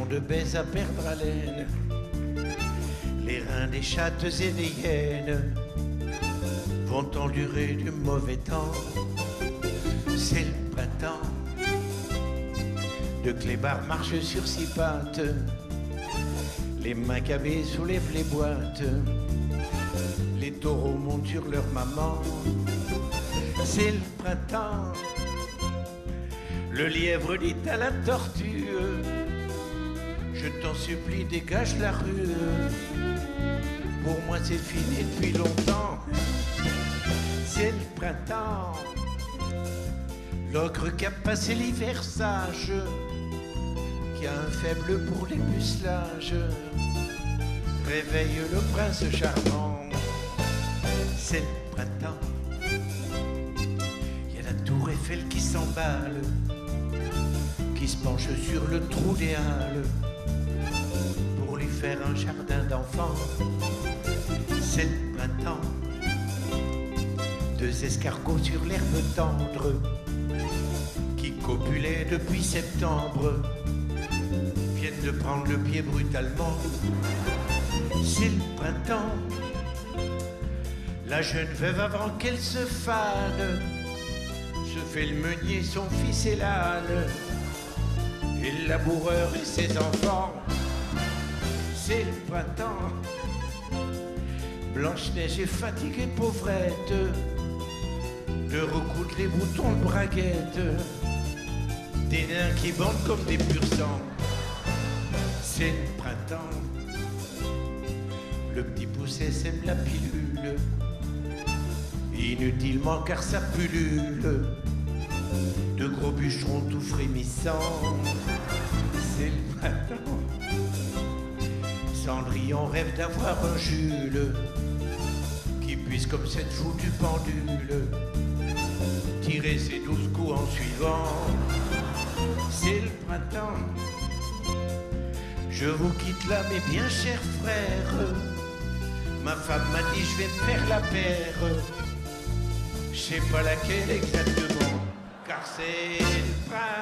millions de baises à perdre haleine, les reins des chattes et des hyènes vont endurer du mauvais temps. C'est le printemps. De clébards marchent sur six pattes, les macabées soulèvent les boîtes, les taureaux montent sur leur maman. C'est le printemps. Le lièvre dit à la tortue, je t'en supplie, dégage la rue. Pour moi c'est fini depuis longtemps. C'est le printemps. L'ogre qui a passé l'hiver sage, qui a un faible pour les pucelages, réveille le prince charmant. C'est le printemps. Il y a la tour Eiffel qui s'emballe, qui se penche sur le trou des halles pour lui faire un jardin d'enfants. C'est le printemps. Deux escargots sur l'herbe tendre qui copulaient depuis septembre viennent de prendre le pied brutalement. C'est le printemps. La jeune veuve avant qu'elle se fane se fait le meunier, son fils et l'âne, et le laboureur et ses enfants. C'est le printemps. Blanche-Neige est fatiguée, pauvrette, de recoudre les boutons de braguette, des nains qui bandent comme des pur-sang. C'est le printemps. Le petit pousset sème la pilule, inutilement car ça pullule, de gros bûcherons tout frémissants. C'est le printemps. Cendrillon rêve d'avoir un Jules qui puisse comme cette foutue pendule tirer ses 12 coups en suivant. C'est le printemps. Je vous quitte là mes bien chers frères, ma femme m'a dit je vais me faire la paire, je sais pas laquelle exactement, car c'est le printemps.